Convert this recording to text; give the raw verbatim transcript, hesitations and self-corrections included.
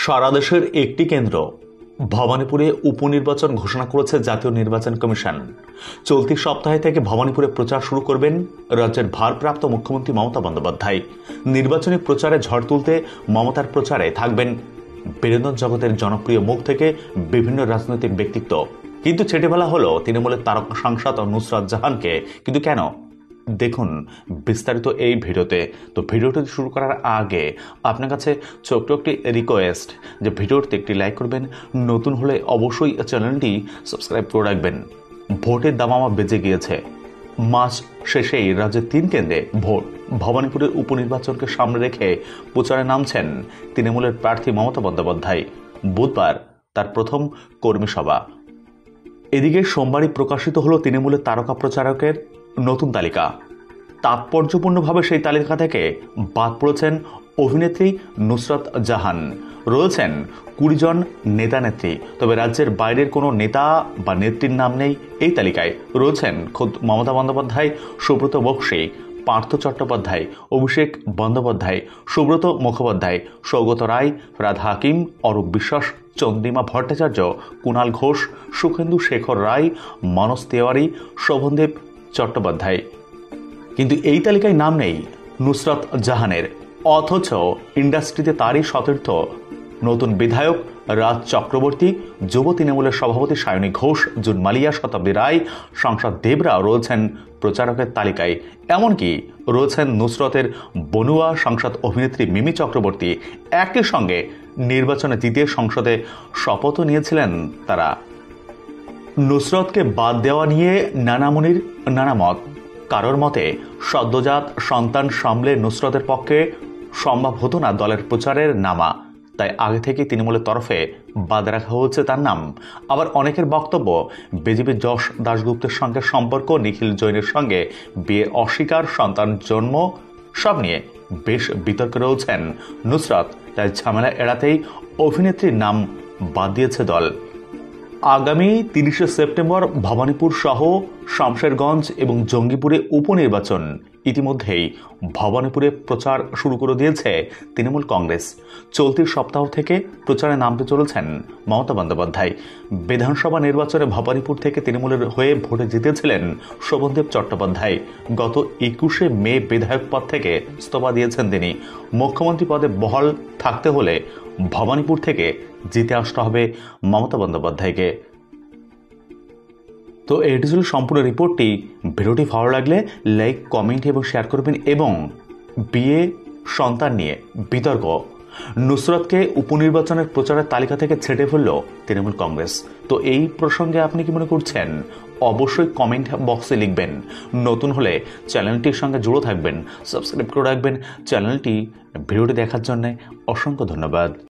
সারা দেশের একটি কেন্দ্র ভবানীপুরে উপনির্বাচন ঘোষণা করেছে জাতীয় নির্বাচন কমিশন। চলতি সপ্তাহে থেকে ভবানীপুরে প্রচার শুরু করবেন রাজ্যের ভারপ্রাপ্ত মুখ্যমন্ত্রী মমতা বন্দ্যোপাধ্যায়। নির্বাচনী প্রচারে ঝড় তুলতে মমতার প্রচারে থাকবেন বিনোদন জগতের জনপ্রিয় মুখ থেকে বিভিন্ন রাজনৈতিক ব্যক্তিত্ব। কিন্তু ছেটে ফেলা হলো তৃণমূলের তারকা সাংসদ নুসরাত জাহানকে। কিন্তু কেন, দেখুন বিস্তারিত এই ভিডিওতে। তো ভিডিওটি শুরু করার আগে আপনার কাছে ছোট্ট একটি রিকোয়েস্ট যে ভিডিওতে একটি লাইক করবেন, নতুন হলে অবশ্যই চ্যানেলটি সাবস্ক্রাইব করে রাখবেন। ভোটের দামামা বেজে গিয়েছে। মাস শেষেই রাজ্যের তিন কেন্দ্রে ভোট। ভবানীপুরের উপনির্বাচনকে সামনে রেখে প্রচারে নামছেন তৃণমূলের প্রার্থী মমতা বন্দ্যোপাধ্যায়। বুধবার তার প্রথম কর্মী সভা। এদিকে সোমবারই প্রকাশিত হলো তৃণমূলের তারকা প্রচারকের নতুন তালিকা। তাৎপর্যপূর্ণভাবে সেই তালিকা থেকে বাদ পড়েছেন অভিনেত্রী নুসরাত জাহান। রয়েছেন কুড়ি জন নেতা নেত্রী, তবে রাজ্যের বাইরের কোনো নেতা বা নেত্রীর নাম নেই এই তালিকায়। রয়েছেন খোদ মমতা বন্দ্যোপাধ্যায়, সুব্রত বক্সী, পার্থ চট্টোপাধ্যায়, অভিষেক বন্দ্যোপাধ্যায়, সুব্রত মুখোপাধ্যায়, সৌগত রায়, রাধা হাকিম, অরূপ বিশ্বাস, চন্দ্রিমা ভট্টাচার্য, কুণাল ঘোষ, সুখেন্দু শেখর রায়, মানস তিওয়ারি, শোভনদেব চট্টোপাধ্যায়। কিন্তু এই তালিকায় নাম নেই নুসরাত জাহানের। অথচ ইন্ডাস্ট্রিতে তারই সতীর্থ নতুন বিধায়ক রাজ চক্রবর্তী, যুব তৃণমূলের সভাপতি সায়নী ঘোষ, জুন মালিয়া, শতাব্দী রায়, সাংসদ দেবরাও রয়েছেন প্রচারকের তালিকায়। এমনকি রয়েছেন নুসরতের বনুয়া, সাংসদ অভিনেত্রী মিমি চক্রবর্তী। একই সঙ্গে নির্বাচনে জিতে সংসদে শপথও নিয়েছিলেন তারা। নুসরতকে বাদ দেওয়া নিয়ে নানামুনির নানা মত। কারোর মতে সদ্যজাত সন্তান সামলে নুসরতের পক্ষে সম্ভব হতো না দলের প্রচারের নামা, তাই আগে থেকে তৃণমূলের তরফে বাদ রাখা হচ্ছে তার নাম। আবার অনেকের বক্তব্য, বিজেপির যশ দাশগুপ্তের সঙ্গে সম্পর্ক, নিখিল জৈনের সঙ্গে বিয়ে অস্বীকার, সন্তান জন্ম, সব নিয়ে বেশ বিতর্কে রয়েছেন নুসরত। তাই ঝামেলা এড়াতেই অভিনেত্রীর নাম বাদ দিয়েছে দল। আগামী তিরিশে সেপ্টেম্বর ভবানীপুর সহ শামশেরগঞ্জ এবং জঙ্গিপুরে উপনির্বাচন। ইতিমধ্যেই ভবানীপুরে প্রচার শুরু করে দিয়েছে তৃণমূল কংগ্রেস। চলতি সপ্তাহ থেকে প্রচারে নামতে চলেছেন মমতা বন্দ্যোপাধ্যায়। বিধানসভা নির্বাচনে ভবানীপুর থেকে তৃণমূলের হয়ে ভোটে জিতেছিলেন শোভনদেব চট্টোপাধ্যায়। গত একুশে মে বিধায়ক পদ থেকে ইস্তফা দিয়েছেন তিনি। মুখ্যমন্ত্রী পদে বহাল থাকতে হলে ভবানীপুর থেকে জিতে আসতে হবে মমতা বন্দ্যোপাধ্যায়কে। তো এটি ছিল সম্পূর্ণ রিপোর্টটি। ভিডিওটি ভালো লাগলে লাইক, কমেন্ট এবং শেয়ার করবেন। এবং বিয়ে সন্তান নিয়ে বিতর্ক, নুসরতকে উপনির্বাচনের প্রচারের তালিকা থেকে ছেটে ফেলল তৃণমূল কংগ্রেস। তো এই প্রসঙ্গে আপনি কি মনে করছেন অবশ্যই কমেন্ট বক্সে লিখবেন। নতুন হলে চ্যানেলটির সঙ্গে জুড়ে থাকবেন, সাবস্ক্রাইব করে রাখবেন চ্যানেলটি। ভিডিওটি দেখার জন্য অসংখ্য ধন্যবাদ।